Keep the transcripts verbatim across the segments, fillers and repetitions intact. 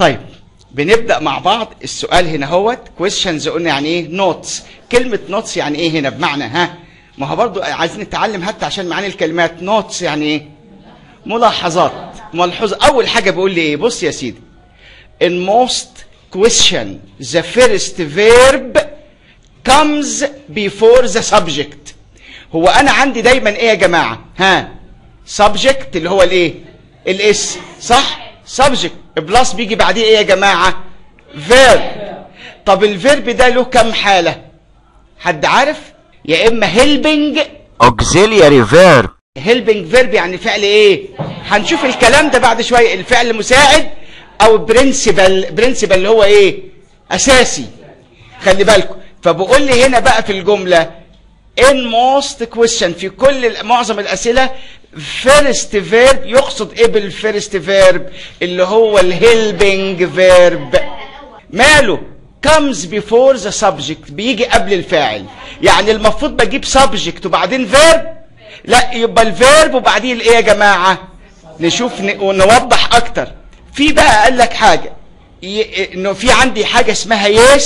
طيب بنبدأ مع بعض. السؤال هنا هوت questions، قلنا يعني ايه notes. كلمة notes يعني ايه هنا؟ بمعنى ها ما هو برضو عايزين نتعلم حتى عشان معاني الكلمات. notes يعني ايه؟ ملاحظات، ملحوظة. أول حاجة بيقول لي ايه؟ بص يا سيدي، in most question the first verb comes before the subject. هو أنا عندي دايما ايه يا جماعة؟ ها subject اللي هو الايه؟ الاس، صح؟ subject بلس بيجي بعديه ايه يا جماعة؟ verb. طب الفيرب ده له كم حالة؟ حد عارف؟ يا اما helping auxiliary verb. helping verb يعني فعل ايه؟ هنشوف الكلام ده بعد شوية. الفعل مساعد او principal. principal اللي هو ايه؟ اساسي. خلي بالكم. فبقول لي هنا بقى في الجملة in most question، في كل معظم الاسئلة first verb يقصد ايه بالفيرست فيرب؟ اللي هو الهيلبنج فيرب. ماله؟ comes before the subject، بيجي قبل الفاعل. يعني المفروض بجيب subject وبعدين verb؟ لا، يبقى الفيرب وبعدين الايه يا جماعه؟ نشوف ونوضح اكتر. في بقى قال لك حاجه، انه في عندي حاجه اسمها yes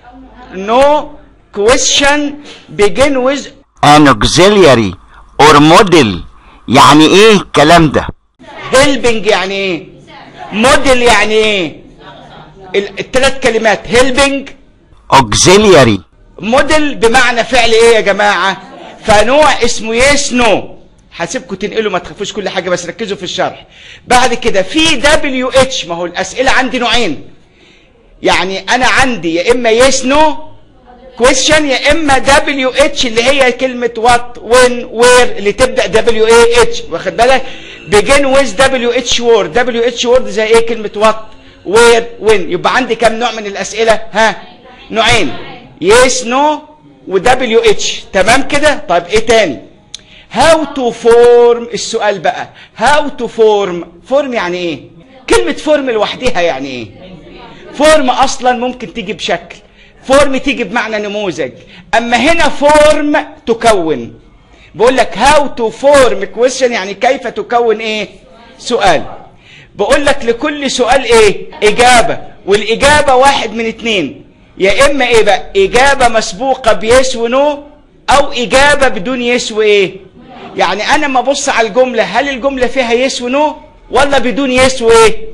no question begin with an auxiliary or model. يعني ايه الكلام ده؟ helping يعني ايه؟ موديل يعني ايه؟ الثلاث كلمات helping auxiliary موديل بمعنى فعل ايه يا جماعه؟ فنوع اسمه يس نو. هسيبكم تنقلوا ما تخافوش كل حاجه، بس ركزوا في الشرح. بعد كده في دبليو اتش. ما هو الاسئله عندي نوعين، يعني انا عندي يا اما يس نو كويشن يا اما دبليو اتش اللي هي كلمه وات وين وير اللي تبدا دبليو اي اتش. واخد بالك؟ بيجن ويز دبليو اتش وورد. دبليو اتش وورد زي ايه؟ كلمه وات وير وين. يبقى عندي كام نوع من الاسئله؟ ها نوعين، يس نو ودبليو اتش. تمام كده؟ طيب ايه تاني؟ هاو تو فورم. السؤال بقى هاو تو فورم. فورم يعني ايه؟ كلمة فورم لوحدها يعني ايه؟ فورم اصلا ممكن تيجي بشكل، فورم تيجي بمعنى نموذج، اما هنا فورم تكون. بقول لك هاو تو فورم كويشن يعني كيف تكون ايه؟ سؤال. بقول لك لكل سؤال ايه؟ اجابة، والاجابة واحد من اتنين، يا اما ايه بقى؟ اجابه مسبوقه بيس ونو، او اجابه بدون يس وايه. يعني انا ما ابص على الجمله، هل الجمله فيها يس ونو ولا بدون يس وايه؟